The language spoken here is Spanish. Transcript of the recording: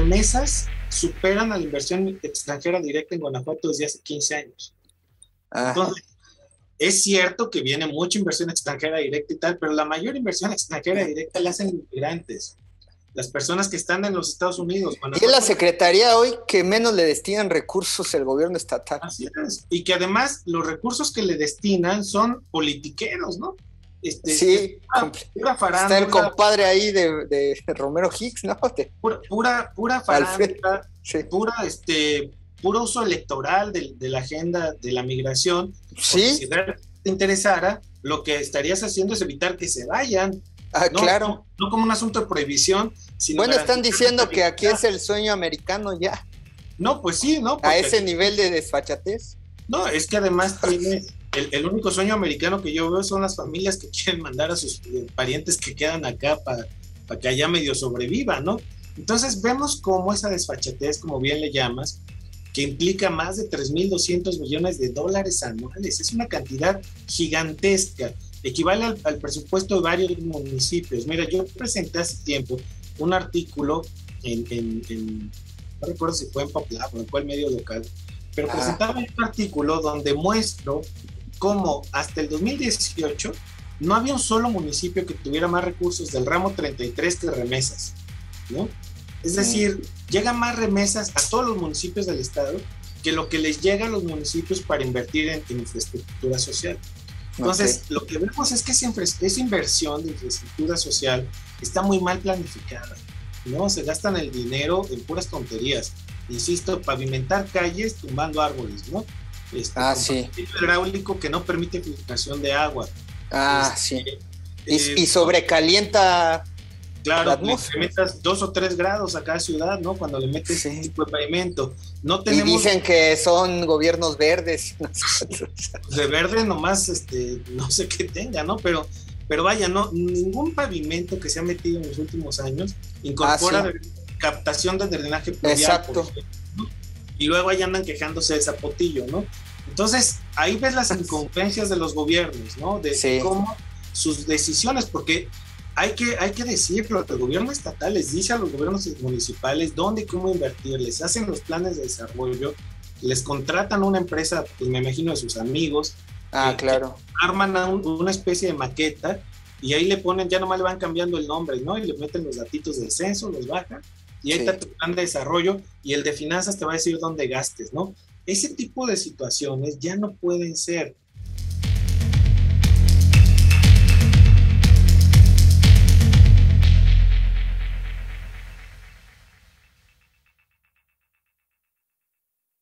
remesas superan a la inversión extranjera directa en Guanajuato desde hace 15 años. Ah, Entonces, es cierto que viene mucha inversión extranjera directa y tal, pero la mayor inversión extranjera directa la hacen inmigrantes, las personas que están en los Estados Unidos. y es la Guanajuato, secretaría hoy que menos le destinan recursos el gobierno estatal. así es. Y que además los recursos que le destinan son politiqueros, ¿no? Es Sí, pura está el farándula, compadre ahí de Romero Hicks, ¿no? pura Alfredo, farándula, sí. pura, puro uso electoral de la agenda de la migración, porque si Sí, realmente te interesara, lo que estarías haciendo es evitar que se vayan, ah, no, claro. no, no como un asunto de prohibición, sino Bueno, están garantizar la diciendo que aquí estabilidad. es el sueño americano ya, No, pues sí, ¿no? a Porque ese aquí, nivel de desfachatez. no, es que además tiene, único sueño americano que yo veo son las familias que quieren mandar a sus parientes que quedan acá para que allá medio sobrevivan, ¿no? Entonces vemos cómo esa desfachatez, como bien le llamas, que implica más de 3.200 millones de dólares anuales, es una cantidad gigantesca, equivale al presupuesto de varios municipios. Mira, yo presenté hace tiempo un artículo no recuerdo si fue en Poplado o en cuál medio local, pero Ajá. presentaba un artículo donde muestro cómo hasta el 2018 no había un solo municipio que tuviera más recursos del ramo 33 que remesas, ¿no? Es Mm, decir, llegan más remesas a todos los municipios del estado que lo que les llega a los municipios para invertir en infraestructura social. ok. Entonces, lo que vemos es que esa inversión de infraestructura social está muy mal planificada, ¿no? Se gastan el dinero en puras tonterías. Insisto, pavimentar calles tumbando árboles, ¿no? Ah, Con sí. pavimento hidráulico que no permite filtración de agua. Ah, sí. Este, Y sobrecalienta la claro, le atmósfera. incrementas 2 o 3 grados a cada ciudad, ¿no? Cuando le metes este Sí. tipo de pavimento. No Y tenemos dicen que son gobiernos verdes. de verde nomás, no sé qué tenga, ¿no? Pero vaya, no, ningún pavimento que se ha metido en los últimos años Ah, incorpora sí. captación de drenaje pluvial, por Exacto. ejemplo, ¿no? Y luego ahí andan quejándose de Zapotillo, ¿no? Entonces, ahí ves las incongruencias de los gobiernos, ¿no? De Sí. cómo sus decisiones, porque hay que decirlo, el gobierno estatal les dice a los gobiernos municipales dónde y cómo invertir, les hacen los planes de desarrollo, les contratan una empresa, pues me imagino de sus amigos, Ah, que claro. arman una especie de maqueta y ahí le ponen, ya nomás le van cambiando el nombre, ¿no? Y le meten los datitos del censo, los bajan y ahí Sí. está tu plan de desarrollo y el de finanzas te va a decir dónde gastes, ¿no? Ese tipo de situaciones ya no pueden ser.